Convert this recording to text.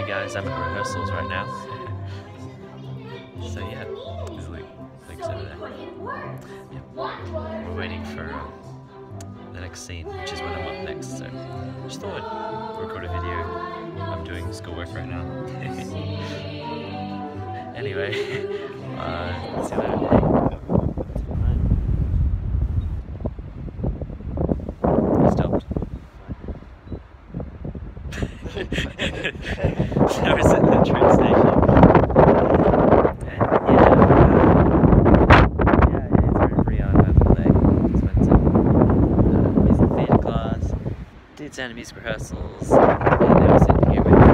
guys, I'm at rehearsals right now. So yeah, there's Luke's over there. Yeah. We're waiting for the next scene, which is when I'm up next, so just thought I'd record a video. I'm doing schoolwork right now. Anyway, see you later. So we're sitting at the train station, and it's pretty uneventful day. Just went to music theatre class, did sound of music rehearsals, and now we're sitting here with